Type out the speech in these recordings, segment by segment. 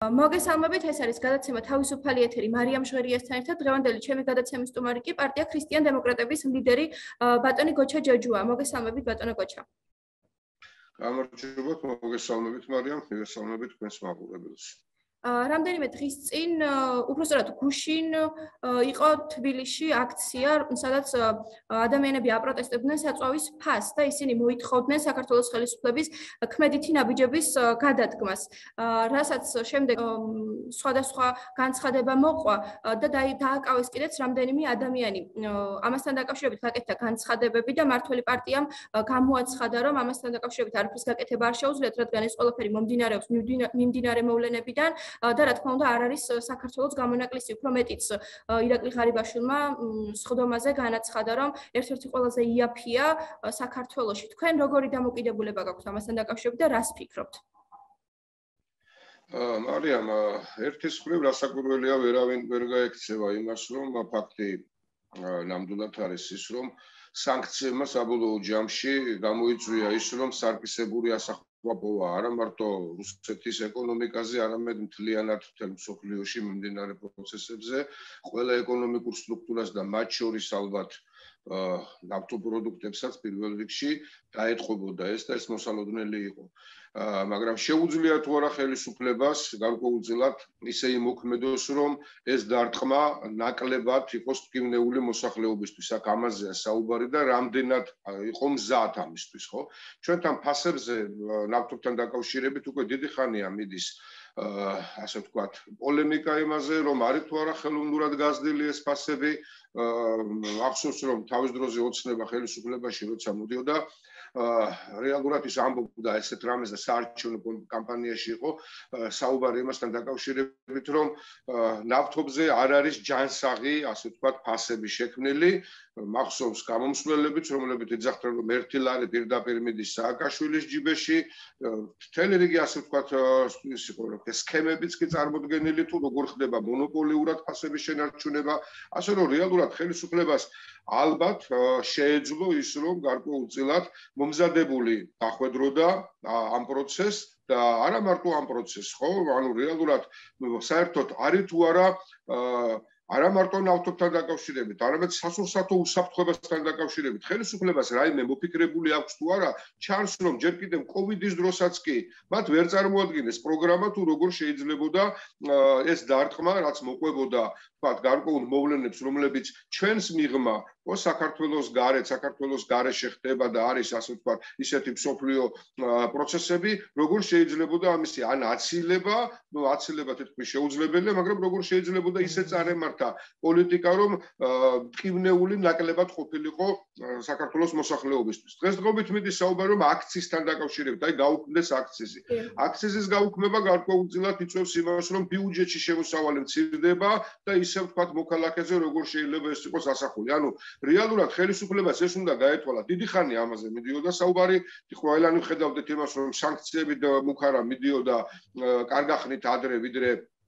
მოგესალმებით, ეს არის გადაცემა თავისუფალი ეთერი მარიამ ჟღერიასთან ერთად. დღევანდელი ჩემი გადაცემის სტუმარი კი პარტია ქრისტიან დემოკრატების ლიდერი ბატონი გოჩა ჯოჯუა. მოგესალმებით, ბატონო გოჩა. გამარჯობათ, მოგესალმებით მარიამ, მოგესალმებით თქვენს მაყურებელს. რამდენიმე დღის წინ, უბრალოდ გუშინ იყო თბილისში აქცია, სადაც ადამიანები აპროტესტებდნენ საწვავის ფასს და ისინი მოითხოვდნენ საქართველოს ხელისუფლების ქმედითი ნაბიჯების გადადგმას. რასაც შემდეგ სხვადასხვა განცხადება მოყვა და დააკავეს კიდეც რამდენიმე ადამიანი. ამასთან დაკავშირებით გაკეთდა განცხადებები და მართველი პარტიამ გამოაცხადა, რომ ამასთან დაკავშირებით არაფრის გაკეთება არ შეუძლიათ, რადგან ეს ყველაფერი მომდინარეობს მიმდინარე მოვლენებიდან. და რა თქმა უნდა არ არის საქართველოს გამონაკლისი, უფრო მეტიც ირაკლი ღარიბაშვილმა სხდომაზე განაცხადა, რომ ერთ-ერთი ყველაზე იაფია საქართველოში. თქვენ როგორი დამოკიდებულება გაქვთ ამასთან დაკავშირებით და რას ფიქრობთ? მარიამ, ერთის მხრივ რასაკვირველია, ვერავინ ვერ გაექცევა იმას, რომ ფაქტი ნამდვილად არის ის, რომ სანქციებმა საბოლოო ჯამში გამოიწვია ის, რომ სარკისებური პოვა არა მარტო რუსეთის ეკონომიკაზე, არამედ მთლიანად მთელ მსოფლიოში მიმდინარე პროცესებზე, ყველა ეკონომიკურ სტრუქტურას და მათ შორის ალბათ ნავთობპროდუქტებსაც პირველ რიგში დაეთყობოდა ეს და ეს მოსალოდნელი იყო. მაგრამ შეუძლია თუ არა ხელისუფლებას გარკვეულწილად ისე იმოქმედოს, რომ ეს დარტყმა ნაკლებად იყოს ტკივნეული მოსახლეობისთვის. აქ ამაზეა საუბარი და რამდენად იყო მზად ამისთვის, ხო? ჩვენთან ფასებზე ნავთობთან დაკავშირებით უკვე დიდი ხანია მიდის ასე ვთქვათ, პოლემიკა იმაზე, რომ არის თუ არა ხელოვნურად გაზრდილი ეს ფასები. ახსოვს, რომ თავის დროზე ოცნება ხელისუფლებაში როცა მოდიოდა, რეალურად ის ამბობდა ესეთ რამეს და საარჩევნო კამპანიაში იყო საუბარი იმასთან დაკავშირებით, რომ ნავთობზე არ არის ჯანსაღი, ასე ვთქვათ, ფასები შექმნილი. მახსოვს გამომსვლელებიც, რომლებიც ეძახდნენ, რომ ერთი ლარი პირდაპირ მიდის სააკაშვილის ჯიბეში, მთელი რიგი ასე ვთქვათ, ის იყო, რომ სქემებიც კი წარმოდგენილი თუ როგორ ხდება მონოპოლიურად ფასების შენარჩუნება, ასე რომ რეალურად ხელისუფლებას ალბათ შეეძლო ის, რომ გარკვეულწილად მომზადებული დახვედროდა ამ პროცესს და არა მარტო ამ პროცესს, ხო? ანუ რეალურად საერთოდ არის თუ არა მარტო ნავთობთან დაკავშირებით, არამედ სასურსათო უსაფრთხოებასთან დაკავშირებით. ხელისუფლებას რაიმე მოფიქრებული აქვს თუ არა, ჩანს რომ ჯერ კიდევ კოვიდის დროსაც კი მათ ვერ წარმოადგენეს პროგრამა თუ როგორ შეიძლებოდა ეს დარტყმა, რაც მოყვებოდა, თქვათ, გარკვეულ მოვლენებს, რომლებიც ჩვენს მიღმა საქართველოს გარეშე ხდება და არის, ასე ვთქვათ, ისეთი მსოფლიო პროცესები, როგორ შეიძლებოდა ამისი ან აცილება თითქმის შეუძლებელია, მაგრამ როგორ შეიძლებოდა ისე წარემართა პოლიტიკა, რომ ტკივნეული ნაკლებად ყოფილიყო საქართველოს მოსახლეობისთვის. დღესდღეობით მიდის საუბარი, რომ აქცისთან დაკავშირებით, გაუქმდეს აქციზი. აქციზის გაუქმება გარკვეულწილად იწვევს იმას, რომ ბიუჯეტში შემოსავალი მცირდება და ისე ვთქვათ, მოქალაქეზე როგორ შეიძლება ეს იყოს ასახული. ანუ რეალურად ხელისუფლებას ეს უნდა გაეთვალა. დიდი ხანია ამაზე მიდიოდა საუბარი, ყველანი ხედავდით იმას, რომ სანქციები მუქარა მიდიოდა კარგახნით ადრე, ვიდრე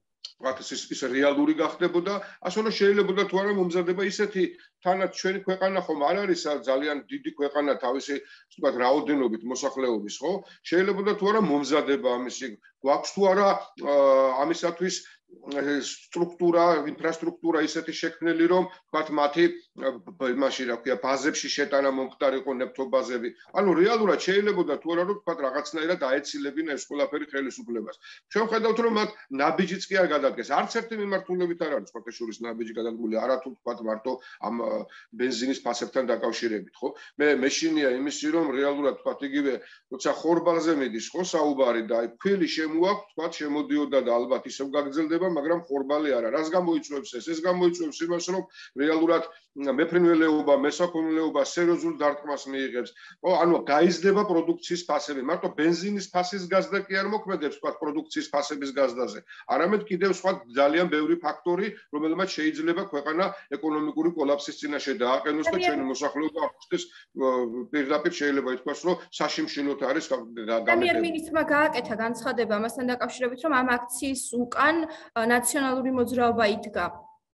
ის რეალური გახდებოდა, ასე რომ შეიძლება თუ არა მომზადება ისეთი თანაც ჩვენი ქვეყანა ხომ არ არის ძალიან დიდი ქვეყანა თავისი, ვთქვათ, რაოდენობით მოსახლეობის, ხო? შეიძლება თუ არა მომზადება ამისი, გვაქვს თუ არა ამისათვის სტრუქტურა, ინფრასტრუქტურა ისეთი შექმნილი, რომ თქვათ მათი იმაში რა ქვია, ბაზებში შეტანა მომხდარიყო ნებთობაზები. ანუ რეალურად შეიძლება თუ არა რომ თქვათ რაღაცნაირად აეცილებინა ეს ყველაფერი ხელისუფლებას. ჩვენ ხედავთ რომ მათ ნაბიჯიც კი არ გადადგეს. არც ერთი მიმართულებით არ არის ფაქტობრივად ნაბიჯი გადადგმული, არა თუ თქვათ მარტო ამ ბენზინის ფასებთან დაკავშირებით, ხო? მე მეშინია იმისი რომ რეალურად თქვათ იგივე როცა ხორბალზე მიდის ხო საუბარი და აი ქვილი შემოაქვს, თქვათ შემოდიოდა და ალბათ ისევ გაგრძელდება, მაგრამ ხორბალი არა. რას გამოიწვევს ეს? ეს გამოიწვევს იმას, რომ რეალურად მეფრინველეობა, მესაქონლეობა სერიოზულ დარტყმას მიიღებს. ხო, ანუ გაიზრდება პროდუქციის ფასები. მარტო ბენზინის ფასის გაზრდა კი არ მოქმედებს, თქვათ, პროდუქციის ფასების გაზრდაზე. არამედ კიდევ სხვა ძალიან ბევრი ფაქტორი, რომელმაც შეიძლება ქვეყანა ეკონომიკური კოლაფსის წინაშე დააყენოს და ჩვენი მოსახლეობა აღწევს პირდაპირ შეიძლება ითქვას, რომ საშიმშილოდ არის გამეფებული. პრემიერ-მინისტრმა გააკეთა განცხადება ამასთან დაკავშირებით, რომ ამ აქციის უკან ნაციონალური მოძრაობა იდგა.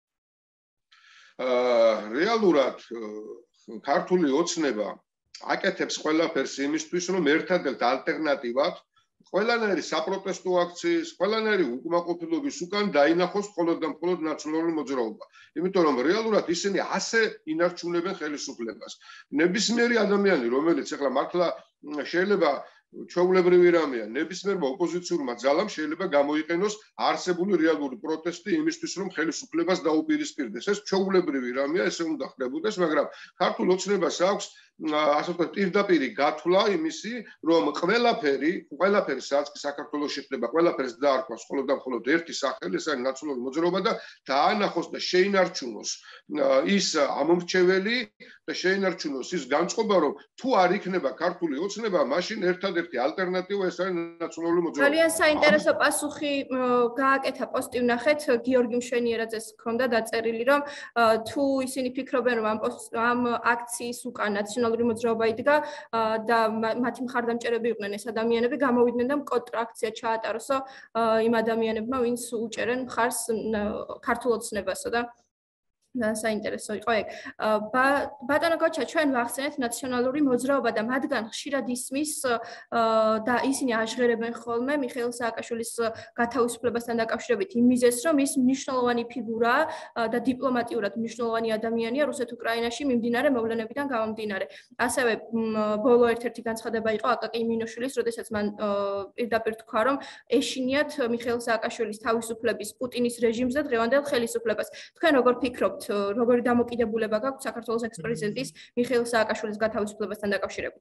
რეალურად ქართული ოცნება აკეთებს ყველაფერს იმისთვის, რომ ერთადერთ ალტერნატივად ყველანაირი საპროტესტო აქციის, ყველანაირი უკმაყოფილების უკან დაინახოს მხოლოდ და მხოლოდ ნაციონალური მოძრაობა. იმიტომ რომ რეალურად ისინი ასე ინარჩუნებენ ხელისუფლებას. ნებისმიერი ადამიანი, რომელიც ახლა მართლა შეიძლება ჩვეულებრივი რამეა, ნებისმიერმა ოპოზიციურმა ძალამ შეიძლება გამოიყენოს არსებული რეალური პროტესტი იმისთვის, რომ ხელისუფლებას დაუპირისპირდეს. ეს ჩვეულებრივი რამეა, ესე უნდა ხდებოდეს, მაგრამ ქართულ ოცნებას აქვს ასე ვთქვათ, პირდაპირი გათვლა იმისი, რომ ყველაფერი, სადაც საქართველოში ხდება, ყველაფერს დაარქვას მხოლოდ და მხოლოდ ერთი სახელი, ეს არის ნაციონალური მოძრაობა და დაანახოს და შეინარჩუნოს ის ამომრჩეველი და შეინარჩუნოს ის განწყობა, რომ თუ არ იქნება ქართული ოცნება, მაშინ ერთადერთი ალტერნატივა ეს არის ნაციონალური მოძრაობა. ძალიან საინტერესო პასუხი გააკეთა პოსტი ვნახეთ, გიორგი მშვენიერაძეს ჰქონდა დაწერილი, რომ თუ ისინი ფიქრობენ, რომ ამ აქციის უკან ნაციონალური მოძრაობა იდგა და მათი მხარდამჭერები იყვნენ ეს ადამიანები, გამოვიდნენ და კონტრ აქცია ჩაატაროსო იმ ადამიანებმა, ვინც უჭერენ მხარს ქართულ ოცნებასო და საინტერესო იყო ეგ. ბატონო გოჩა, ჩვენ ვახსენეთ ნაციონალური მოძრაობა და მათგან ხშირად ისმის და ისინი აჟღერებენ ხოლმე მიხეილ სააკაშვილის გათავისუფლებასთან დაკავშირებით იმ მიზეზს, რომ ის მნიშვნელოვანი ფიგურაა და დიპლომატიურად მნიშვნელოვანი ადამიანია რუსეთ-უკრაინაში მიმდინარე მოვლენებიდან გამომდინარე. ასევე ბოლო ერთ-ერთი განცხადება იყო აკაკი მინოშვილის, როდესაც მან პირდაპირ თქვა, რომ ეშინიათ მიხეილ სააკაშვილის თავისუფლების პუტინის რეჟიმს და დღევანდელ ხელისუფლებას. თქვენ როგორ ფიქრობთ, როგორი დამოკიდებულება გაქვთ საქართველოს ექს-პრეზიდენტის მიხეილ სააკაშვილის გათავისუფლებასთან დაკავშირებით?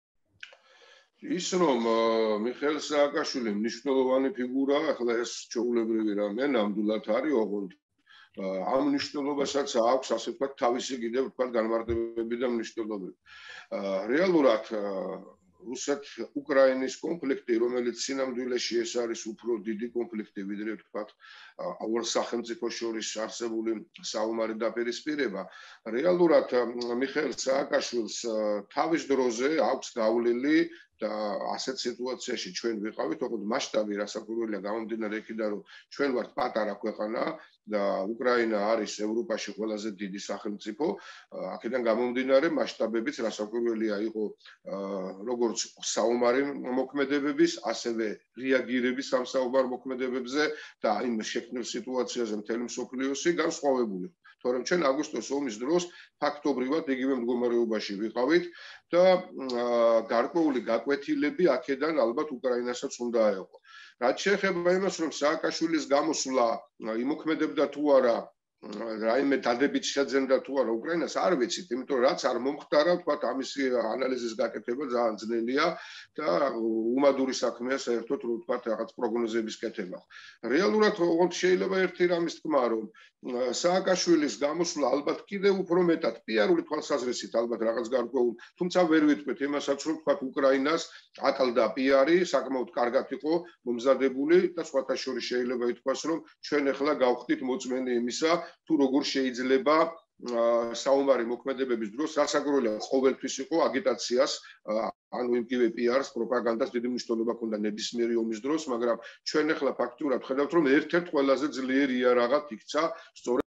ის რომ მიხეილ სააკაშვილი მნიშვნელოვანი ფიგურაა, ახლა ეს ჩვეულებრივი რამე, ნამდვილად არის, ოღონდ ამ მნიშვნელობასაც აქვს, ასე ვთქვათ, თავისი კიდევ ვთქვათ განმარტებები და მნიშვნელობები. რეალურად რუსეთ-უკრაინის კონფლიქტი, რომელიც სინამდვილეში ეს არის უფრო დიდი კონფლიქტი, ვიდრე ვთქვათ, ორ სახელმწიფოს შორის არსებული საომარი დაპირისპირება. რეალურად მიხეილ სააკაშვილს თავის დროზე აქვს გავლილი და ასეთ სიტუაციაში ჩვენ ვიყავით, ოღონდ მასშტაბი რასაკვირველია გამომდინარე იქიდან, რომ ჩვენ ვართ პატარა ქვეყანა და უკრაინა არის ევროპაში ყველაზე დიდი სახელმწიფო, აქედან გამომდინარე მასშტაბებიც რასაკვირველია იყო როგორც საომარი მოქმედებების, ასევე რეაგირების ამ საომარ მოქმედებებზე და იმ შექმნილ სიტუაციაზე მთელი მსოფლიოსი განსხვავებული. თორემ ჩვენ აგვისტოს ომის დროს ფაქტობრივად იგივე მდგომარეობაში ვიყავით და გარკვეული გაკვეთილები აქედან ალბათ უკრაინასაც უნდა აეღო. რაც შეეხება იმას, რომ სააკაშვილის გამოსვლა იმოქმედებდა თუ არა, რაიმე დადებით შეძენდა თუ არა უკრაინას, არ ვიცით, იმიტომ რომ რაც არ მომხდარა, თქვათ, ამისი ანალიზის გაკეთება ძალიან ძნელია და უმადური საქმეა საერთოდ, რომ თქვათ, რაღაც პროგნოზების კეთება. რეალურად ოღონდ შეიძლება ერთი რამის თქმა, რომ სააკაშვილის გამოსვლა ალბათ კიდევ უფრო მეტად პიარული თვალსაზრისით ალბათ რაღაც გარკვეულ, თუმცა ვერ ვიტყვით იმასაც, რომ თქვათ, უკრაინას აკლდა პიარი, საკმაოდ კარგად იყო მომზადებული და სხვათა შორის შეიძლება ითქვას, რომ ჩვენ ახლა გავხდით მოწმენი იმისა, თუ როგორ შეიძლება საომარი მოქმედებების დროს რასაკვირველია ყოველთვის იყო აგიტაციას, ანუ იმკივე პიარს, პროპაგანდას დიდი მნიშვნელობა ჰქონდა ნებისმიერი ომის დროს, მაგრამ ჩვენ ახლა ფაქტურად ხედავთ, რომ ერთ-ერთ ყველაზე ძლიერი იარაღად იქცა სწორედ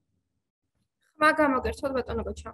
ხმა გამოგერთოთ ბატონო გოჩა.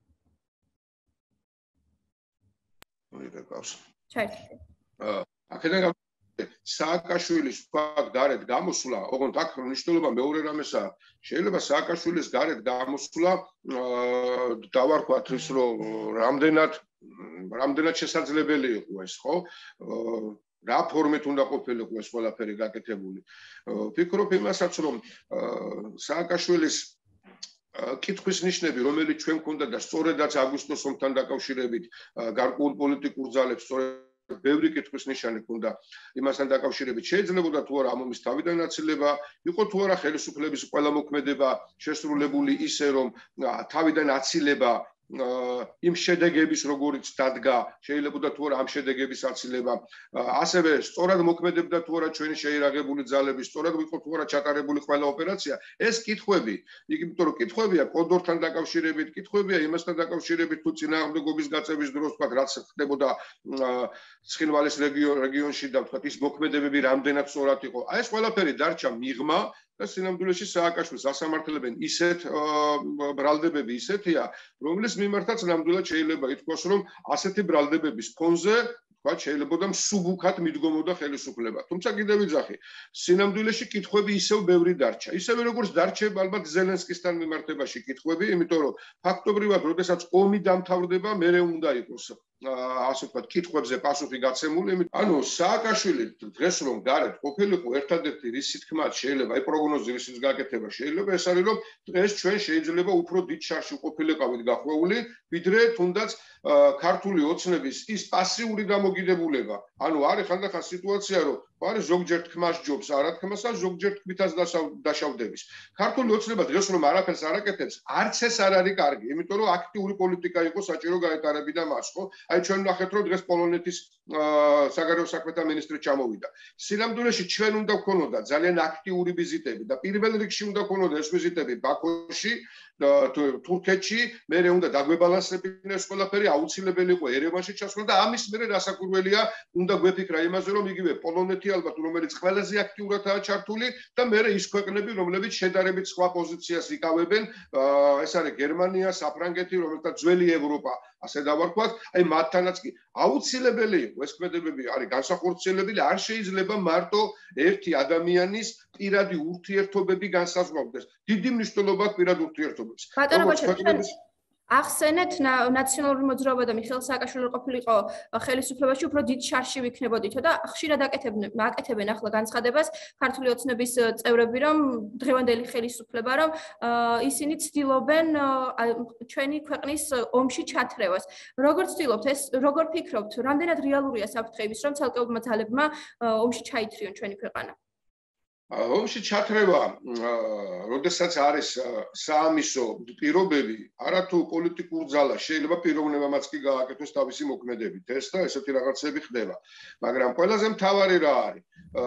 ჩაერთო. აქედან სააკაშვილის თქვათ გარეთ გამოსვლა, ოღონდ აქ მნიშვნელობა მეორე რამესაა. შეიძლება სააკაშვილის გარეთ გამოსვლა დავარქვათ ის, რომ რამდენად შესაძლებელი იყო ეს, ხო? რა ფორმით უნდა ყოფილიყო ეს ყველაფერი გაკეთებული. ვფიქრობ იმასაც, რომ სააკაშვილის კითხვის ნიშნები, რომელიც ჩვენ გვქონდა და სწორედაც აგვისტოს ომთან დაკავშირებით გარკვეულ პოლიტიკურ ძალებს სწორედ ბევრი კითხვის ნიშანი ჰქონდა იმასთან დაკავშირებით. შეიძლებოდა თუ არა ამ ომის თავიდან აცილება, იყო თუ არა ხელისუფლების ყველა მოქმედება შესრულებული ისე, რომ თავიდან აცილება იმ შედეგების როგორიც დადგა, შეიძლება თუ არა ამ შედეგების აცილება, ასევე სწორად მოქმედებდა თუ არა ჩვენი შეირაღებული ძალები, სწორად იყო თუ არა ჩატარებული ყველა ოპერაცია. ეს კითხვები, იმიტომ რომ კითხვებია კოდორთან დაკავშირებით, კითხვებია იმასთან დაკავშირებით, თუ წინააღმდეგობის გაწევის დროს თქვა რაც ხდებოდა ცხინვალის რეგიონში და თქვა ის მოქმედებები რამდენად სწორად იყო. აი ეს ყველაფერი დარჩა მიღმა და სინამდვილეში სააკაშვილს ასამართლებენ ისეთ ბრალდებები ისეთია, რომლის მიმართაც ნამდვილად შეიძლება ითქვას, რომ ასეთი ბრალდებების ფონზე თქვა, შეიძლებოდა მსუბუქად მიდგომოდა ხელისუფლება. თუმცა კიდევ ვიძახი, სინამდვილეში კითხვები ისევ ბევრი დარჩა. ისევე როგორც დარჩება ალბათ ზელენსკისთან მიმართებაში კითხვები, იმიტომ რომ ფაქტობრივად, როდესაც ომი დამთავრდება, მერე უნდა იყოს ასე ვთქვათ, კითხვებზე პასუხი გაცემული. ანუ სააკაშვილი დღეს რომ გარეთ ყოფილიყო, ერთადერთი რისი თქმაც შეიძლება, აი პროგნოზი რისიც გაკეთება შეიძლება, ეს არის რომ დღეს ჩვენ შეიძლება უფრო დიდ შარში ყოფილიყავით გახვეული, ვიდრე თუნდაც ქართული ოცნების ის პასიური დამოკიდებულება. ანუ არის ხანდახან სიტუაცია, რომ არის ზოგჯერ თქმას ჯობს არა თქმას, ან ზოგჯერ თქმითაც დაშავდების. ქართული ოცნება დღეს რომ არაფერს არ აკეთებს, არც ეს არ არის კარგი, იმიტომ რომ აქტიური პოლიტიკა იყო საჭირო გაეტარებინა მას, ხო? აი ჩვენ ვნახეთ რომ დღეს პოლონეთის საგარეო საქმეთა მინისტრი ჩამოვიდა. სინამდვილეში ჩვენ უნდა გქონოდა ძალიან აქტიური ვიზიტები და პირველ რიგში უნდა გქონოდა ეს ვიზიტები ბაქოში, თურქეთში, მერე უნდა დაგვებალანსებინა ეს ყველაფერი, აუცილებელი იყო ერევანში ჩასვლა და ამის მერე რასაკვირველია, უნდა გვეფიქრა იმაზე, რომ იგივე პოლონეთი ალბათ რომელიც ყველაზე აქტიურადაა ჩართული და მერე ის ქვეყნები, რომლებიც შედარებით სხვა პოზიციას იკავებენ, ეს არის გერმანია, საფრანგეთი, რომელთა ძველი ევროპა, ასე დავარქვათ, აი მათთანაც კი აუცილებელი იყო ეს ქმედებები არის განსახორციელებელი, არ შეიძლება მარტო ერთი ადამიანის პირადი ურთიერთობები განსაზღვრავდეს. დიდი მნიშვნელობა აქვს პირად ურთიერთობებს. ბატონო ბოჭა, ახსენეთ ნაციონალური მოძრაობა და მიხეილ სააკაშვილი ყოფილიყო ხელისუფლებაში, უფრო დიდ შარში ვიქნებოდითო და ხშირად აკეთებენ ახლა განცხადებას ქართული ოცნების წევრები, რომ დღევანდელი ხელისუფლება, რომ ისინი ცდილობენ ჩვენი ქვეყნის ომში ჩათრევას. როგორ ცდილობთ ეს, როგორ ფიქრობთ, რამდენად რეალურია საფრთხე ის, რომ ცალკეულმა ძალებმა ომში ჩაითრიონ ჩვენი ქვეყანა? ომში ჩათრევა, როდესაც არის საამისო პირობები, არათუ პოლიტიკურ ძალას შეიძლება პიროვნებამაც კი გააკეთოს თავისი მოქმედებით, ეს და ესეთი რაღაცები ხდება. მაგრამ ყველაზე მთავარი რა არის?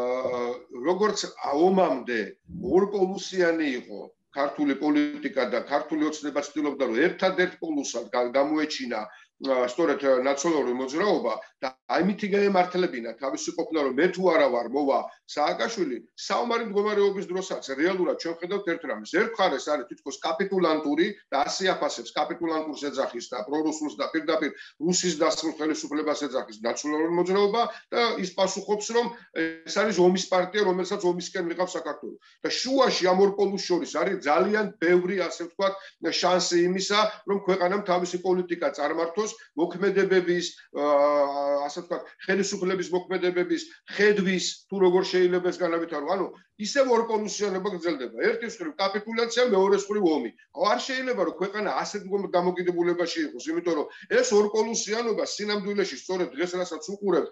როგორც ომამდე ორპოლუსიანი იყო ქართული პოლიტიკა და ქართული ოცნება ცდილობდა, რომ ერთადერთ პოლუსად გამოეჩინა სწორედ ნაციონალური მოძრაობა და აიმითი გაემართლებინა თავისი ყოფნა, რომ მე თუ არა ვარ მოვა სააკაშვილი, საომარი მდგომარეობის დროსაც რეალურად ჩვენ ხედავთ ერთ რამეს. ერთ მხარეს არის თითქოს კაპიტულანტური და ასე აფასებს კაპიტულანტურს ეძახის და პრორუსულს და პირდაპირ რუსის დასმულ ხელისუფლებას ეძახის ნაციონალური მოძრაობა და ის პასუხობს, რომ ეს არის ომის პარტია, რომელსაც ომისკენ მიყავს საქართველო. და შუაში ამ ორ პოლუს შორის არის ძალიან ბევრი, ასე ვთქვათ, შანსი იმისა, რომ ქვეყანამ თავისი პოლიტიკა წარმართოს მოქმედებების, ასე ვთქვათ, ხელისუფლების მოქმედებების, ხედვის თუ როგორ შეიძლება ეს განავითარო. ანუ ისევ ორპოლუსიანობა გრძელდება. ერთის მხრივ კაპიტულაცია, მეორეს მხრივ ომი. არ შეიძლება რომ ქვეყანა ასეთ დამოკიდებულებაში იყოს, იმიტომ რომ ეს ორპოლუსიანობა სინამდვილეში სწორედ დღეს რასაც უყურებთ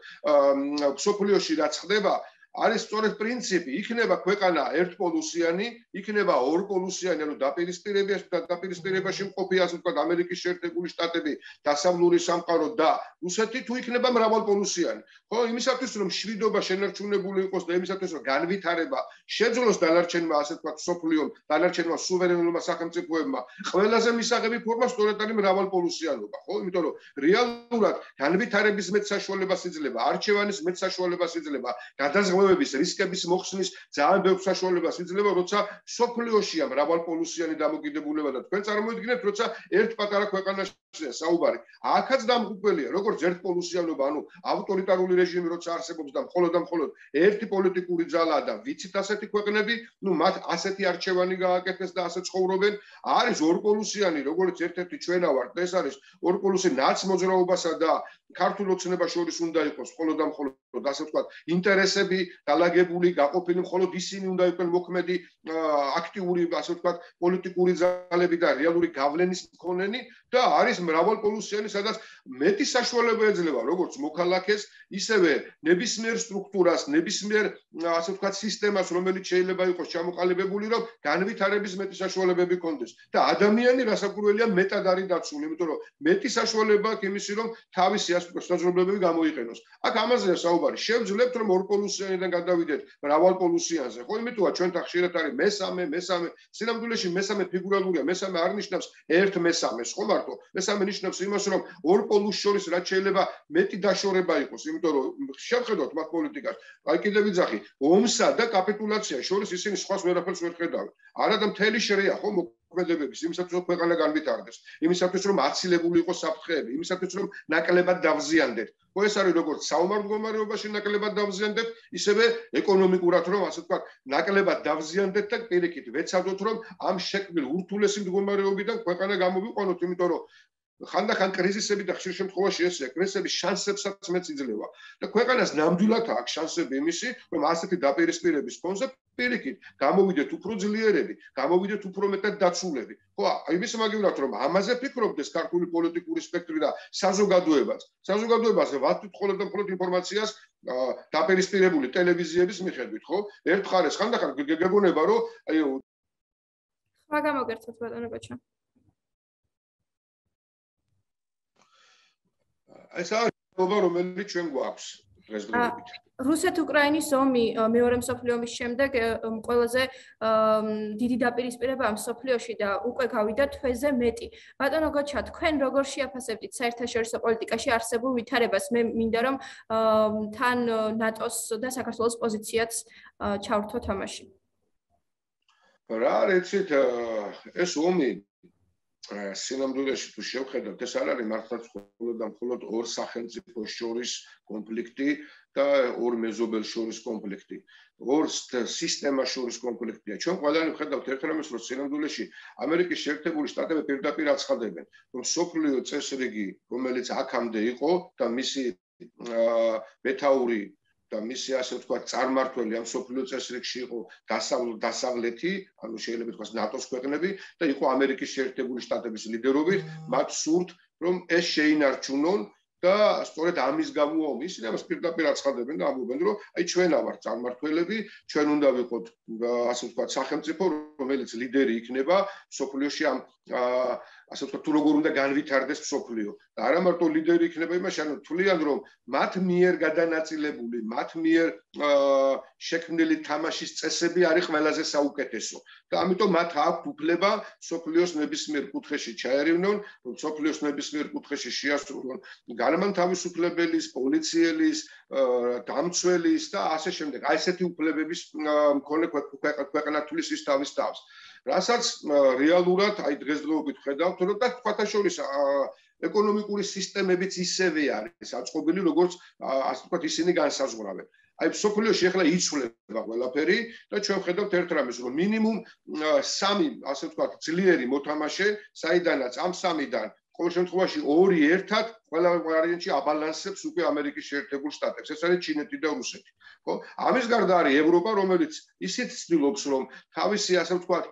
მსოფლიოში რაც ხდება, არის სწორედ პრინციპი, იქნება ქვეყანა ერთპოლუსიანი, იქნება ორპოლუსიანი, ანუ დაპირისპირებაში მყოფი, ასე ვთქვათ, ამერიკის შეერთებული შტატები, დასავლური სამყარო და რუსეთი, თუ იქნება მრავალპოლუსიანი. ხო, იმისათვის რომ მშვიდობა შენარჩუნებული იყოს და იმისათვის რომ განვითარება შეძლოს დანარჩენმა, ასე ვთქვათ, მსოფლიომ, დანარჩენმა სუვერენულმა სახელმწიფოებმა, ყველაზე მისაღები ფორმა სწორედ არის მრავალპოლუსიანობა, ხო? იმიტომ რომ რეალურად განვითარების მეტ საშუალებას იძლევა, არჩევანის მეტ საშუალებას იძლევა, გადაზღვრების რისკების მოხსნის ძალიან ბევრ საშუალებას იძლევა, როცა სოფლიოშია მრავალპოლუსიანი დამოკიდებულება და თქვენ წარმოიდგინეთ, როცა ერთ პატარა ქვეყანაშია საუბარი. აქაც დამღუპველია, როგორც ერთპოლუსიანობა, ანუ ავტორიტარული რეჟიმი როცა არსებობს და მხოლოდ ერთი პოლიტიკური ძალაა და ვიცით ასეთი ქვეყნები, მათ ასეთი არჩევანი გააკეთეს და ასე ცხოვრობენ. არის ორპოლუსიანი, როგორც ერთ-ერთი ჩვენა ვართ, ეს არის ორპოლუსიანი ნაცმოძრაობასა და ქართულ ოცნებას შორის უნდა იყოს მხოლოდ ასე ვთქვათ, ინტერესები დალაგებული, გაყოფილი, მხოლოდ ისინი უნდა იყვნენ მოქმედი, აქტიური, ასე ვთქვათ, პოლიტიკური ძალები და რეალური გავლენის მქონენი და არის მრავალპოლუსიანი, სადაც მეტი საშუალება ეძლევა როგორც მოქალაქეს, ისევე ნებისმიერ სტრუქტურას, ნებისმიერ, ასე ვთქვათ, სისტემას, რომელიც შეიძლება იყოს ჩამოყალიბებული, რომ განვითარების მეტი საშუალებები ჰქონდეს. და ადამიანი რასაკვირველია მეტად არის დაცული, იმიტომ რომ მეტი საშუალება აქვს იმისი, რომ თავისი შესაძლებლობები გამოიყენოს. აქ ამაზეა საუბარი. შევძლებთ რომ ორპოლუსიანიდან გადავიდეთ მრავალპოლუსიანზე. ხო, იმითოა ჩვენთან ხშირად არის მესამე, სინამდვილეში მესამე ფიგურალურია, მესამე არ ნიშნავს ერთ მესამეს, ხო მარტო. მესამე ნიშნავს იმას, რომ ორ პოლუს შორის რაც შეიძლება მეტი დაშორება იყოს, იმიტომ რომ შევხედოთ მათ პოლიტიკას. აი კიდევ ვიძახი, ომსა და კაპიტულაციას შორის ისინი სხვას ვერაფერს ვერ ხედავენ. არა და მთელი შრეა, ხო, მოქმედებების, იმისათვის რომ ქვეყანა განვითარდეს, იმისათვის რომ აცილებული იყოს საფრთხეები, იმისათვის რომ ნაკლებად დავზიანდეთ. ხო ეს არის როგორც საომარ მდგომარეობაში ნაკლებად დავზიანდეთ, ისევე ეკონომიკურად რომ ასე ვთქვათ, ნაკლებად დავზიანდეთ და პირიქით ვეცადოთ რომ ამ შექმნილ ურთულესი მდგომარეობიდან ქვეყანა გამოვიყვანოთ, იმიტომ რომ ხანდახან კრიზისები და ხშირ შემთხვევაში ესეა, კრიზისები შანსებსაც მეც იძლევა. და ქვეყანას ნამდვილად აქვს შანსები იმისი, რომ ასეთი დაპირისპირების ფონზე პირიქით გამოვიდეთ უფრო ძლიერები, გამოვიდეთ უფრო მეტად დაცულები. ხო, იმის მაგივრად რომ ამაზე ფიქრობდეს ქართული პოლიტიკური სპექტრი და საზოგადოებაც. საზოგადოებაზე ვათვით მხოლოდ და მხოლოდ ინფორმაციას დაპირისპირებული ტელევიზიების მიხედვით, ხო? ერთ მხარეს ხანდახან გეგონება რომ აი ხმა გამოგერცოთ ბატონო ბაჩა. ეს არის პრობლემა, რომელიც ჩვენ გვაქვს დღესდღეობით. რუსეთ-უკრაინის ომი მეორე მსოფლიო ომის შემდეგ ყველაზე დიდი დაპირისპირება ამ მსოფლიოში და უკვე გავიდა თვეზე მეტი. ბატონო გოჩა, თქვენ როგორ შეაფასებთ საერთაშორისო პოლიტიკაში არსებულ ვითარებას? მე მინდა რომ თან ნატოს და საქართველოს პოზიციაც ჩავრთო თამაში. რა რეცით ეს ომი სინამდვილეში თუ შევხედავთ, ეს არ არის მართლაც მხოლოდ და მხოლოდ ორ სახელმწიფოს შორის კონფლიქტი და ორ მეზობელს შორის კონფლიქტი, ორ სისტემას შორის კონფლიქტია. ჩვენ ყველანი ვხედავთ ერთ რამეს, რომ სინამდვილეში ამერიკის შეერთებული შტატები პირდაპირ აცხადებენ, რომ სოფლიო წესრიგი, რომელიც აქამდე იყო და მისი მეთაური და მისი ასე ვთქვათ წარმართველი ამ სოფლიო წესრიგში იყო დასავლეთი, ანუ შეიძლება ვთქვათ ნატოს ქვეყნები და იყო ამერიკის შეერთებული შტატების ლიდერობით, მათ სურთ რომ ეს შეინარჩუნონ და სწორედ ამის გამო ისინი ამას პირდაპირ აცხადებენ და ამბობენ რომ აი ჩვენა ვართ წარმართველები, ჩვენ უნდა ვიყოთ ასე ვთქვათ სახელმწიფო, რომელიც ლიდერი იქნება სოფლიოში ამ ასე ვთქვათ თუ როგორ უნდა განვითარდეს სოფლიო და არა მარტო ლიდერი იქნება იმაში, ანუ თვლიან რომ მათ მიერ გადანაწილებული, მათ მიერ შექმნილი თამაშის წესები არის ყველაზე საუკეთესო და ამიტომ მათ აქვთ უფლება სოფლიოს ნებისმიერ კუთხეში ჩაერივნონ, სოფლიოს ნებისმიერ კუთხეში შეასრულონ განმან თავისუფლებელის, პოლიციელის, დამცველის და ასე შემდეგ. აი ესეთი უფლებების მქონე ქვეყანა თulis ის თავის თავს. რასაც რეალურად აი დღესდღეობით ხედავთ, რომ და თქვათა შორის ეკონომიკური სისტემებიც ისევე არის აწყობილი, როგორც ასე ვთქვათ ისინი განსაზღვრავენ. აი სოფლიოში ახლა იცვლება ყველაფერი და ჩვენ ხედავთ ერთ რამეს, რომ მინიმუმ 3 ასე ვთქვათ ძლიერი მოთამაშე, საიდანაც ამ 3-დან ყოველ შემთხვევაში 2 ერთად ყველა ვარიანტში აბალანსებს უკვე ამერიკის შეერთებულ შტატებს. ეს არის ჩინეთი და რუსეთი. ხო? ამის გარდა არის ევროპა, რომელიც ისიც ცდილობს, რომ თავისი ასე ვთქვათ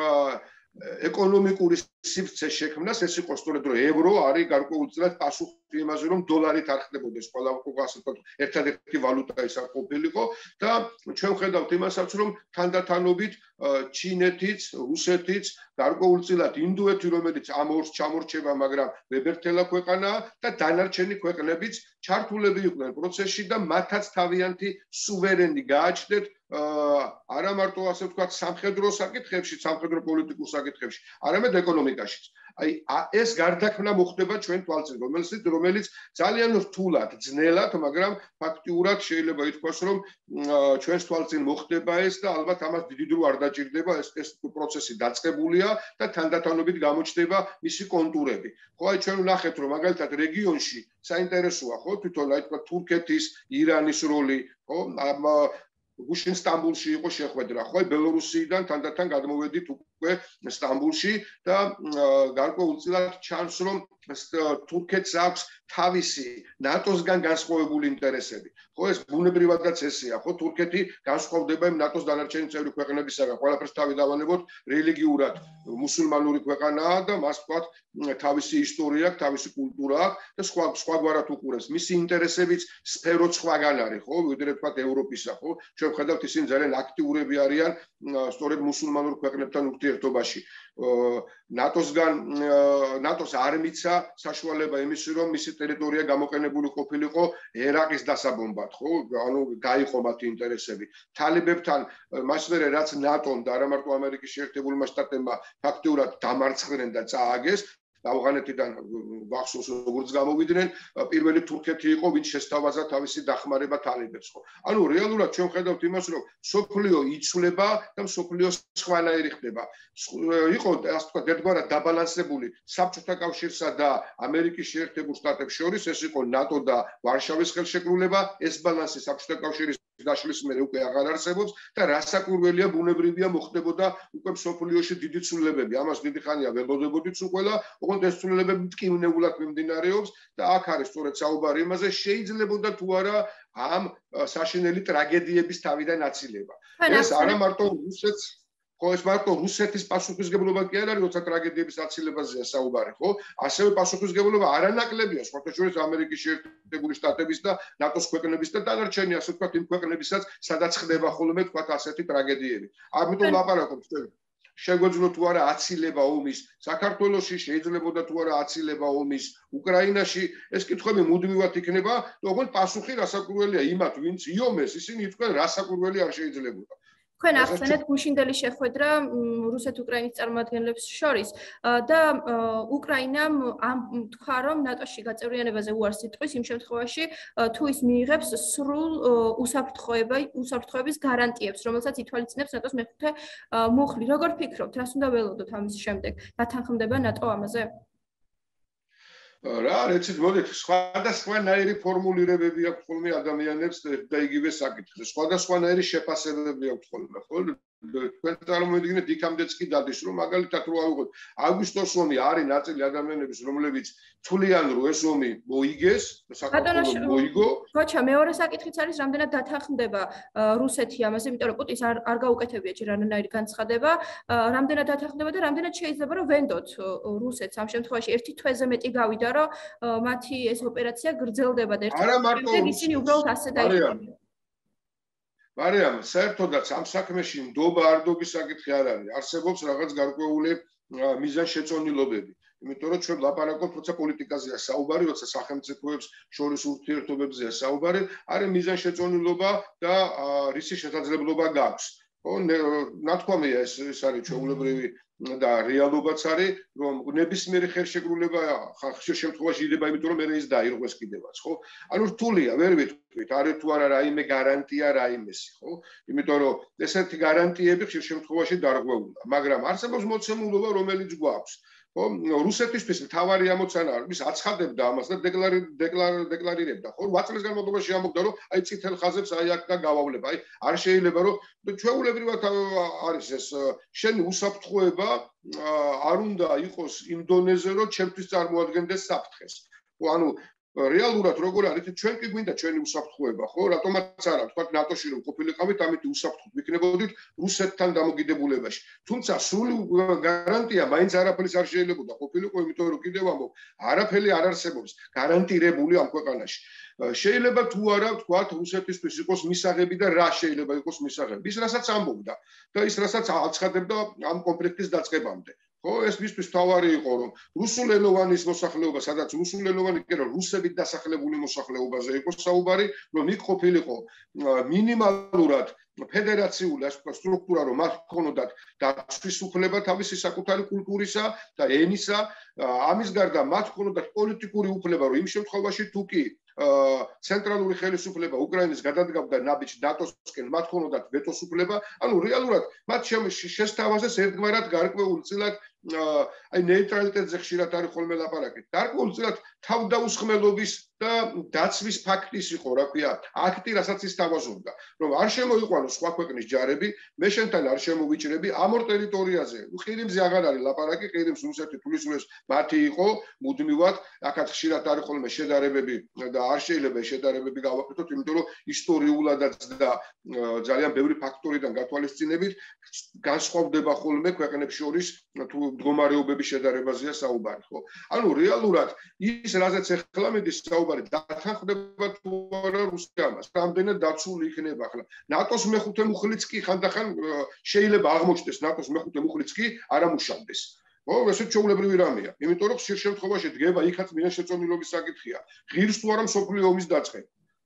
ეკონომიკური სივრცე შექმნას, ეს იყო სწორედ რომ ევრო არის გარკვეულწილად პასუხი იმაზე, რომ დოლარით არ ხდებოდეს ყველა ასე ვთქვათ ერთადერთი ვალუტა ის არ ყოფილიყო და ჩვენ ხედავთ იმასაც, რომ თანდათანობით ჩინეთიც, რუსეთიც, გარკვეულწილად ინდოეთი, რომელიც ამ ორს ჩამორჩება, მაგრამ ვებერთელა ქვეყანაა და დანარჩენი ქვეყნებიც ჩართულები იყვნენ პროცესში და მათაც თავიანთი სუვერენი გააჩნდეთ არა მარტო ასე ვთქვათ სამხედრო საკითხებში, სამხედრო პოლიტიკურ საკითხებში, არამედ ეკონომიკაშიც. აი ეს გარდაქმნა მოხდება ჩვენ თვალწინ, რომელიც ძალიან რთულად, ძნელად, მაგრამ ფაქტიურად შეიძლება ითქვას, რომ ჩვენს თვალწინ მოხდება ეს და ალბათ ამას დიდი დრო არ დაჭირდება, ეს პროცესი დაწყებულია და თანდათანობით გამოჩნდება მისი კონტურები. ხო, აი ჩვენ ვნახეთ, რომ მაგალითად რეგიონში საინტერესოა, ხო, თვითონ აი თქვა თურქეთის, ირანის როლი, ხო, გუშინ სტამბულში იყო შეხვედრა, ხო, ბელორუსიიდან თანდათან გადმოვედით უკვე სტამბულში და გარკვეულწილად ჩანს, რომ თურქეთს აქვს თავისი ნატოსგან განსხვავებული ინტერესები. ხო, ეს ბუნებრივადაც ესეა, ხო, თურქეთი განსხვავდება იმ ნატოს დანარჩენი წევრი ქვეყნებისაგან, ყველაფერს თავი დავანებოთ, რელიგიურად მუსულმანური ქვეყანაა და მას ვთქვათ თავისი ისტორია აქვს, თავისი კულტურა აქვს და სხვაგვარად უყურებს. მისი ინტერესებიც სფეროც სხვაგან არის, ხო, ვიდრე ვთქვათ ევროპისა, ხო? ჩვენ ვხედავთ ისინი ძალიან აქტიურები არიან სწორედ მუსულმანურ ქვეყნებთან ურთიერთობაში. ნატოს არ მიცა საშუალება იმისი, რომ მისი ტერიტორია გამოყენებული ყოფილიყო ერაყის დასაბომბად, ხო? ანუ გაიყო მათი ინტერესები. თალებებთან მასმერე რაც ნატომ და არა მარტო ამერიკის შეერთებულმა შტატებმა ფაქტიურად დამარცხდნენ და წააგეს, ავღანეთიდან გახსოვს როგორც გამოვიდნენ, პირველი თურქეთი იყო, ვინც შესთავაზა თავისი დახმარება თალიბებს, ხო? ანუ რეალურად ჩვენ ხედავთ იმას, რომ სოფლიო იცვლება და სოფლიო სხვანაირი ხდება. იყო ასე ვთქვათ, ერთგვარად დაბალანსებული საბჭოთა კავშირსა და ამერიკის შეერთებულ შტატებს შორის, ეს იყო ნატო და ვარშავის ხელშეკრულება, ეს ბალანსი საბჭოთა კავშირის დაშლის მერე უკვე აღარ არსებობს და რასაკვირველია, ბუნებრივია მოხდებოდა უკვე სოფლიოში დიდი ცვლილებები. ამას დიდი ხანია ველოდებოდით უყველა, ოღონდ ეს ცვლილებები მტკივნეულად მიმდინარეობს და აქ არის სწორედ საუბარი იმაზე, შეიძლებოდა თუ არა ამ საშინელი ტრაგედიების თავიდან აცილება. ეს არა მარტო რუსეთს ხო ეს მარტო რუსეთის პასუხისგებლობა კი არ არის, როცა ტრაგედიების აცილებაზეა საუბარი, ხო? ასევე პასუხისგებლობა არანაკლებია, სხვათა შორის ამერიკის შეერთებული შტატების და ნატოს ქვეყნების და დანარჩენი, ასე ვთქვათ, იმ ქვეყნებისაც, სადაც ხდება ხოლმე, ვთქვათ, ასეთი ტრაგედიები. ამიტომ ლაპარაკობთ, შეგვეძლო თუ არა აცილება ომის საქართველოში, შეიძლებოდა თუ არა აცილება ომის უკრაინაში, ეს კითხვები მუდმივად იქნება, ოღონდ პასუხი რასაკვირველია იმათ, ვინც იომეს, ისინი ითქვენ, რასაკვირველი არ შეიძლებოდა. თქვენ ახსენეთ გუშინდელი შეხვედრა რუსეთ-უკრაინის წარმომადგენლებს შორის და უკრაინამ თქვა, რომ ნატოში გაწევრიანებაზე უარს იტყვის იმ შემთხვევაში, თუ ის მიიღებს სრულ უსაფრთხოების გარანტიებს, რომელსაც ითვალისწინებს ნატოს მეხუთე მუხლი. როგორ ფიქრობთ, რას უნდა ველოდოთ ამის შემდეგ? დათანხმდება ნატო ამაზე? რა, რეცით მოდით, სხვადასხვანაირი ფორმულირებები აქვს ხოლმე ადამიანებს და იგივე საკითხზე. სხვადასხვანაირი შეფასებები აქვს ხოლმე, ხო? თქვენ წარმოვიდგინეთ, იქამდეც კი დადის, რომ მაგალითად რო ავიღოთ, აგვისტოს ომი არის ნაწილი ადამიანების, რომლებიც თვლიან, რომ ეს ომი მოიგეს, საქართველოს მოიგო. გოჩა, მეორე საკითხიც არის, რამდენად დათანხმდება რუსეთი ამაზე, იმიტომ რომ პუტინს არ გაუკეთებია ჯერ არანაირი განცხადება, რამდენად დათანხმდება და რამდენად შეიძლება რომ ვენდოთ რუსეთს ამ შემთხვევაში ერთი თვეზე მეტი გავიდა, რომ მათი ეს ოპერაცია გრძელდება და ერთი ისინი უბრალოდ ასე დაიხმარებიან. მარიამ, საერთოდაც ამ საქმეში ნდობა არ ნდობის საკითხი არ არის. არსებობს რაღაც გარკვეული მიზანშეწონილობები. იმიტომ რომ ჩვენ ლაპარაკობთ, როცა პოლიტიკაზეა საუბარი, როცა სახელმწიფოებს შორის ურთიერთობებზეა საუბარი, არის მიზანშეწონილობა და რისი შესაძლებლობა გაქვს. ხო, ნათქვამია ეს არის ჩვეულებრივი და რეალობაც არის, რომ ნებისმიერი ხელშეკრულება ხშირ შემთხვევაში იდება, იმიტომ რომ მე ის დაირღვეს კიდევაც, ხო? ანუ რთულია, ვერ ვიტყვით, არის თუ არა რაიმე გარანტია რაიმესი, ხო? იმიტომ რომ ესეთი გარანტიები ხშირ შემთხვევაში დარღვეულა, მაგრამ არსებობს მოცემულობა, რომელიც გვაქვს. ხო, რუსეთისთვის მთავარი ამოცანა არის, აცხადებდა ამას და დეკლარირებდა, ხო, 8 წლის განმავლობაში ამბობდა, რომ აი წითელ ხაზებს აი აქ და გავავლებ, აი არ შეიძლება რომ ჩვეულებრივად არის ეს შენი უსაფრთხოება არ უნდა იყოს იმ დონეზე, რომ ჩემთვის წარმოადგენდეს საფრთხეს. ხო, ანუ რეალურად როგორ არის, ჩვენ კი გვინდა ჩვენი უსაფრთხოება, ხო? რატომაც არა, თქვა ნატოში რომ ყოფილიყავით, ამით უსაფრთხოდ ვიქნებოდით რუსეთთან დამოკიდებულებაში. თუმცა სრული გარანტია მაინც არაფერი არ შეიძლება ყოფილიყო, იმიტომ რომ კიდევ ამბობ, არაფერი არ არსებობს გარანტირებული ამ ქვეყანაში. შეიძლება თუ არა, თქვა რუსეთისთვის იყოს მისაღები და რა შეიძლება იყოს მისაღები. ის რასაც ამბობდა და ის რასაც აცხადებდა ამ კონფლიქტის დაწყებამდე. ხო, ეს მისთვის თავარი იყო, რომ რუსულენოვანის მოსახლეობა, სადაც რუსულენოვანი კი რომ რუსებით დასახლებული მოსახლეობაზე იყო საუბარი, რომ იქ ყოფილიყო მინიმალურად ფედერაციული სტრუქტურა, რომ მათ ჰქონოდათ დაცვის უფლება თავისი საკუთარი კულტურისა და ენისა, ამის გარდა მათ ჰქონოდათ პოლიტიკური უფლება, რომ იმ შემთხვევაში თუ კი ცენტრალური ხელისუფლება უკრაინის გადადგამდა ნაბიჯ ნატოსკენ, მათ ჰქონოდათ ვეტოს უფლება, ანუ რეალურად მათ შესთავაზეს ერთგვარად გარკვეულწილად აი ნეიტრალიტეტზე ხშირად არის ხოლმე ლაპარაკი. გარკვეულწილად თავდაუსხმელობის და დაცვის ფაქტის იყო, რა ქვია, აქტი, რასაც ის თავაზობდა, რომ არ შემოიყვანოს სხვა ქვეყნის ჯარები, მე შენთან არ შემოვიჭრები ამ ორ ტერიტორიაზე. ყირიმზე აღარ არის ლაპარაკი, ყირიმს რუსეთი თulisულეს მათი იყო, მუდმივად, აქაც ხშირად არის ხოლმე შედარებები და არ შეიძლება შედარებები გავაკეთოთ, იმიტომ რომ ისტორიულადაც და ძალიან ბევრი ფაქტორიდან გათვალისწინებით განსხვავდება ხოლმე ქვეყნებს შორის თუ მდგომარეობების შედარებაზეა საუბარი, ხო? ანუ რეალურად ის რაზეც ახლა მედის საუბარი დათანხმდება თუ არა რუსეთს, რამდენად დაცული იქნება ახლა. ნატოს მეხუთე მუხლიც კი ხანდახან შეიძლება აღმოჩნდეს ნატოს მეხუთე მუხლიც კი არ ამუშავდეს. ხო, ესე ჩვეულებრივი რამეა. იმიტომ რომ ხშირ შემთხვევაში დგება იქაც მიზანშეწონილობის საკითხია. ღირს თუ არა მსოფლიო ომის დაწყება.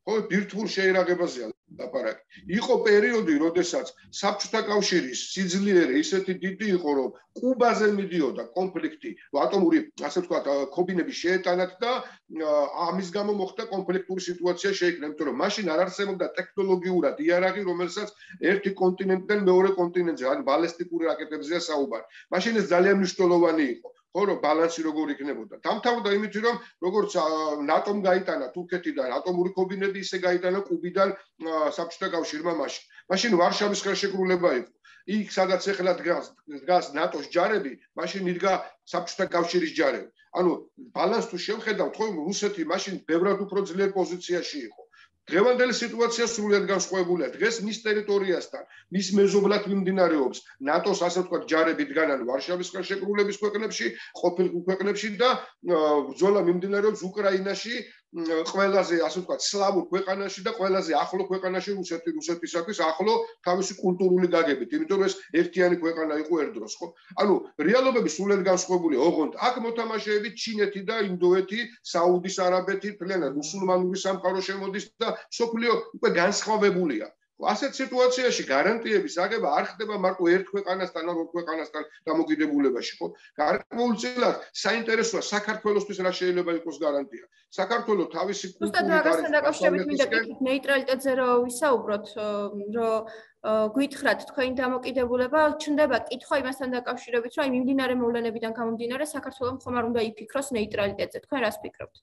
ხო, ბირთვულ შეერაღებაზეა ლაპარაკი. იყო პერიოდი, როდესაც საბჭოთა კავშირის სიძლიერე ისეთი დიდი იყო, რომ კუბაზე მიდიოდა კონფლიქტი, ატომური, ასე ვთქვათ, ქობინები შეეტანათ და ამის გამო მოხდა კონფლიქტური სიტუაცია შეიქმნა, იმიტომ რომ მაშინ არ არსებობდა ტექნოლოგიურად იარაღი, რომელსაც ერთი კონტინენტიდან მეორე კონტინენტზე, ან ბალისტიკური რაკეტებზეა საუბარი. მაშინ ეს ძალიან მნიშვნელოვანი იყო. ხო, რომ ბალანსი როგორ იქნებოდა. დამთავრდა იმით, რომ როგორც ნატომ გაიტანა თურქეთიდან ატომური ქობინები, ისე გაიტანა კუბიდან საბჭოთა კავშირმა მაშინ. მაშინ ვარშავის ხელშეკრულება იყო. იქ სადაც ეხლა დგას ნატოს ჯარები, მაშინ იდგა საბჭოთა კავშირის ჯარები. ანუ ბალანს თუ შევხედავთ, ხო, რუსეთი მაშინ ბევრად უფრო ძლიერ პოზიციაში იყო. დღევანდელი სიტუაცია სრულიად განსხვავებულია. დღეს მის ტერიტორიასთან, მის მეზობლად მიმდინარეობს ნატოს, ასე ვთქვათ, ჯარები დგანან ვარშავის ხელშეკრულების ქვეყნებში, ყოფილ ქვეყნებში და ბრძოლა მიმდინარეობს უკრაინაში, ყველაზე, ასე ვთქვათ, სლავურ ქვეყანაში და ყველაზე ახლო ქვეყანაში რუსეთისათვის ახლო თავისი კულტურული გაგებით, იმიტომ რომ ეს ერთიანი ქვეყანა იყო ერთდროს, ხო? ანუ რეალობები სრულიად განსხვავებულია. ოღონდ აქ მოთამაშეები ჩინეთი და ინდოეთი, საუდის არაბეთი, მთლიანად მუსულმანური სამყარო შემოდის და სოფლიო უკვე განსხვავებულია. ასეთ სიტუაციაში გარანტიების აღება არ ხდება მარტო ერთ ქვეყანასთან ან ორ ქვეყანასთან დამოკიდებულებაში, ხო? გარკვეულწილად საინტერესოა საქართველოსთვის რა შეიძლება იყოს გარანტია. საქართველოს თავისი კულტურული გარანტიასთან დაკავშირებით მინდა კითხოთ ნეიტრალიტეტზე რო ვისაუბროთ, რომ გითხრათ თქვენი დამოკიდებულება ჩნდება კითხვა იმასთან დაკავშირებით, რომ აი მიმდინარე მოვლენებიდან გამომდინარე საქართველოს ხომ არ უნდა იფიქროს ნეიტრალიტეტზე. თქვენ რას ფიქრობთ?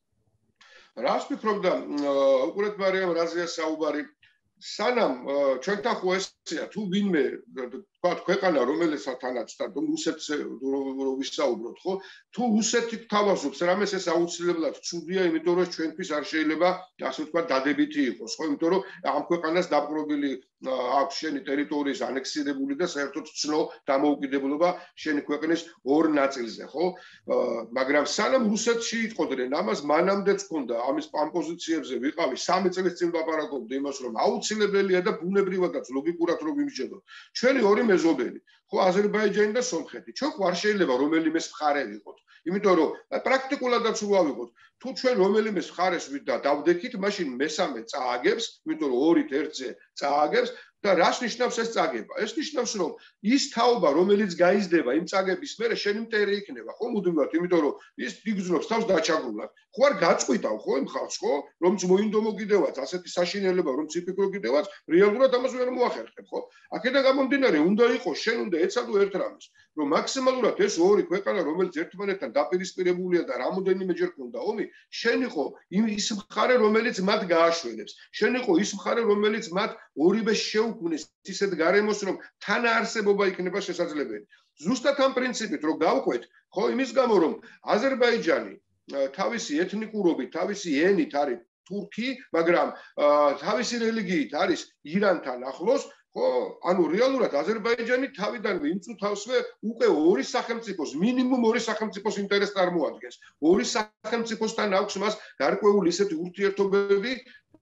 რას ფიქრობ და უყურეთ მარიამ რაზეა საუბარი? სანამ ჩვენთან ხო ესეა თუ ვინმე თქვა ქვეყანა რომელიცათანაც და რუსეთს რო ვისაუბროთ, ხო? თუ რუსეთი გთავაზობს რამეს ეს აუცილებლად ცუდია, იმიტომ რომ ჩვენთვის არ შეიძლება ასე ვთქვათ დადებითი იყოს, ხო? იმიტომ რომ ამ ქვეყანას დაპყრობილი აქვს შენი ტერიტორიის ანექსირებული და საერთოდ ცნო დამოუკიდებლობა შენი ქვეყნის ორ ნაწილზე, ხო? მაგრამ სანამ რუსეთში იყოდნენ, ამას მანამდეც ჰქონდა ამის ამ პოზიციებზე ვიყავი 3 წლის წინ ვაპარაკობდი იმას, რომ აუცილებელია და ბუნებრივადაც ლოგიკურად რომ ვიმჯერდოთ. ჩვენი ორი მეზობელი, ხო, აზერბაიჯანი და სომხეთი. ჩვენ არ შეიძლება რომელიმეს მხარე ვიყოთ. იმიტომ რომ პრაქტიკულადაც რო ავიღოთ, თუ ჩვენ რომელიმეს მხარეს დავდექით, მაშინ მესამე წააგებს, იმიტომ რომ ორით ერთზე წააგებს და რას ნიშნავს ეს წაგება? ეს ნიშნავს, რომ ის თაობა, რომელიც გაიზრდება იმ წაგების მერე, შენი მტერი იქნება, ხო, მუდმივად, იმიტომ რომ ის იგრძნობს თავს დაჩაგრულად. ხო არ გაწყვიტავ, ხო, იმ ხალხს, ხო, რომც მოინდომო კიდევაც, ასეთი საშინელება, რომც იფიქრო კიდევაც, რეალურად ამას ვერ მოახერხებ, ხო? აქედან გამომდინარე, უნდა იყოს, შენ უნდა ეცადო ერთ რამეს, რომ მაქსიმალურად ეს ორი ქვეყანა, რომელიც ერთმანეთთან დაპირისპირებულია და რამოდენიმეჯერ ქონდა ომი, შენ იყო ის მხარე, რომელიც მათ გააშვენებს. შენ იყო ის მხარე, რომელიც მათ ორივე შეუქმნის ისეთ გარემოს, რომ თანაარსებობა იქნება შესაძლებელი. ზუსტად ამ პრინციპით რო გავყვეთ, ხო, იმის გამო რომ აზერბაიჯანი თავისი ეთნიკურობით, თავისი ენით არის თურქი, მაგრამ თავისი რელიგიით არის ირანთან ახლოს, ხო, ანუ რეალურად აზერბაიჯანი თავიდანვე იმწუთავსვე უკვე ორი სახელმწიფოს, მინიმუმ ორი სახელმწიფოს ინტერესს წარმოადგენს. ორი სახელმწიფოსთან აქვს მას გარკვეული ისეთი ურთიერთობები,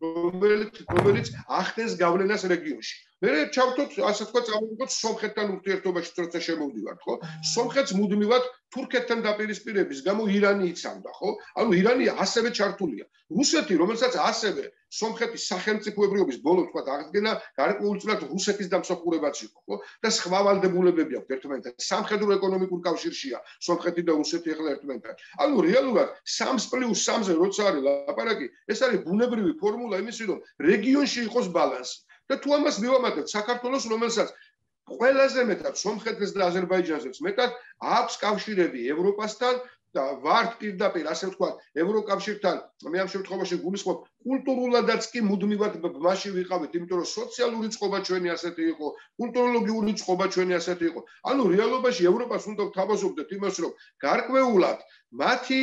რომელიც ახდენს გავლენას რეგიონში. მე ჩავთოთ, ასე თქვა, წავიდოთ სომხეთთან ურთიერთობაში, როცა შემოვდივართ, ხო? სომხეთს მუდმივად თურქეთთან დაპირისპირების გამო ირანი იცავდა, ხო? ანუ ირანი ასევე ჩართულია. რუსეთი, რომელსაც ასევე სომხეთის სახელმწიფოებრიობის ბოლო თქვა აღდგენა გარკვეულწილად რუსეთის დამსახურებაც იყო, ხო? და სხვა ვალდებულებები აქვს ერთმანეთთან. სამხედრო ეკონომიკურ კავშირშია სომხეთი და რუსეთი ახლა ერთმანეთთან. ანუ რეალურად 3+3-ზე როცა არის ლაპარაკი, ეს არის ბუნებრივი ფორმულა იმისი, რომ რეგიონში იყოს ბალანსი. და თუ ამას მივამატებთ საქართველოს, რომელსაც ყველაზე მეტად სომხეთს და აზერბაიჯანს მეტად აქვს კავშირები ევროპასთან და ვართ პირდაპირ, ასე ვთქვათ, ევროკავშირთან, მე ამ შემთხვევაში გულისხმობ, კულტურულადაც კი მუდმივად მასში ვიყავით, იმიტომ რომ სოციალური წყობა ჩვენი ასეთი იყო, კულტუროლოგიური წყობა ჩვენი ასეთი იყო. ანუ რეალობაში ევროპას უნდა ვთავაზობდეთ იმას, რომ გარკვეულად მათი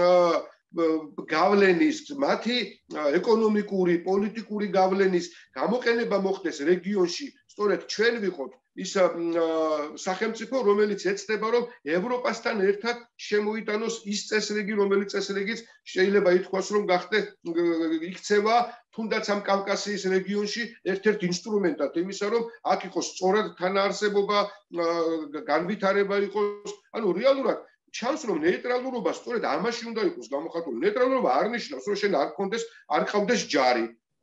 გავლენის, მათი ეკონომიკური, პოლიტიკური გავლენის გამოყენება მოხდეს რეგიონში, სწორედ ჩვენ ვიყოთ ის სახელმწიფო, რომელიც ეცდება, რომ ევროპასთან ერთად შემოიტანოს ის წესრიგი, რომელიც წესრიგიც შეიძლება ითქვას, რომ გახდეს იქცევა თუნდაც ამ კავკასიის რეგიონში ერთ-ერთ ინსტრუმენტად იმისა, რომ აქ იყოს სწორად თანაარსებობა, განვითარება იყოს, ანუ რეალურად ჩანს რომ ნეიტრალურობა სწორედ ამაში უნდა იყოს გამოხატული. ნეიტრალურობა არ ნიშნავს რომ შენ არ გქონდეს, არ ყავდეს ჯარი.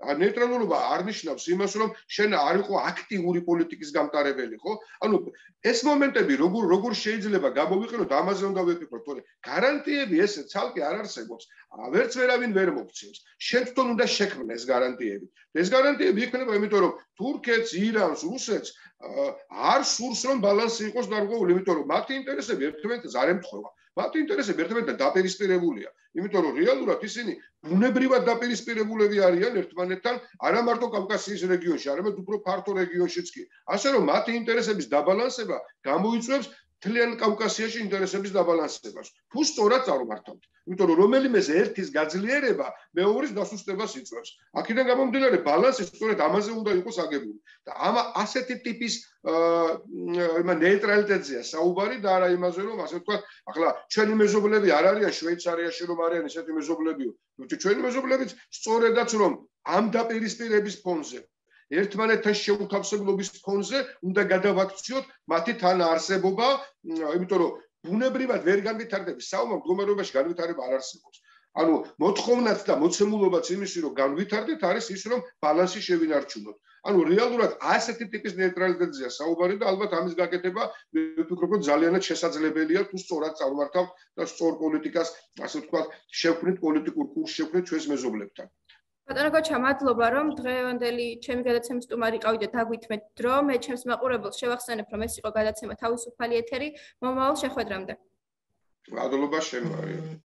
ნეიტრალურობა არ ნიშნავს იმას, რომ შენ არ იყო აქტიური პოლიტიკის გამტარებელი, ხო? ანუ ეს მომენტები როგორ შეიძლება გამოვიყენოთ, ამაზე უნდა ვიფიქროთ, თორე გარანტიები ესე ცალკე არ არსებობს. ვერც ვერავინ ვერ მოგცემს. შენ თვითონ უნდა შექმნე ეს გარანტიები. ეს გარანტიები იქნება, იმიტომ რომ თურქეთს, ირანს, რუსეთს არ სურს რომ ბალანსი იყოს გარკვეული, იმიტომ რომ მათი ინტერესები ერთმანეთს არ ემთხვევა. მათი ინტერესები ერთმანეთთან დაპირისპირებულია. იმიტომ რომ რეალურად ისინი ბუნებრივად დაპირისპირებულები არიან ერთმანეთთან, არა მარტო კავკასიის რეგიონში, არამედ უფრო ფართო რეგიონშიც კი. ასე რომ მათი ინტერესების დაბალანსება გამოიწვევს მთლიან კავკასიაში ინტერესების დაბალანსებას. თუ სწორად წარმართავთ, იმიტომ რომ რომელიმეს ერთის გაძლიერება მეორის დასუსტებას იწვევს. აქედან გამომდინარე ბალანსი სწორედ ამაზე უნდა იყოს აგებული. და ასეთი ტიპის ნეიტრალიტეტზეა საუბარი და არა იმაზე, რომ ასე ვთქვათ, ახლა ჩვენი მეზობლები არ არიან შვეიცარიაში რომ არიან ესეთი მეზობლებიო. ჩვენი მეზობლებიც სწორედაც რომ ამ დაპირისპირების ფონზე ერთმანეთთან შეუთავსებლობის ფონზე უნდა გადავაქციოთ მათი თანაარსებობა, იმიტომ რომ ბუნებრივად ვერ განვითარდების საუბარ მდგომარეობაში განვითარება არ არსებობს. ანუ მოთხოვნაც და მოცემულობაც იმისი რომ განვითარდეთ არის ის რომ ბალანსი შევინარჩუნოთ. ანუ რეალურად ასეთი ტიპის ნეიტრალიტეტზეა საუბარი და ალბათ ამის გაკეთება ვფიქრობ რომ ძალიანად შესაძლებელია თუ სწორად წარმართავთ და სწორ პოლიტიკას ასე ვთქვათ შევქმნით პოლიტიკურ კურსს შევქმნით ჩვენს მეზობლებთან. ბატონო გოჩა, მადლობა რომ დღევანდელი ჩემი გადაცემის სტუმარი ყავით და დაგვითმეთ დრო. მე ჩემს მაყურებელს შევახსენებ რომ ეს იყო გადაცემა თავისუფალი ეთერი. მომავალ შეხვედრამდე. მადლობა შენ მარია.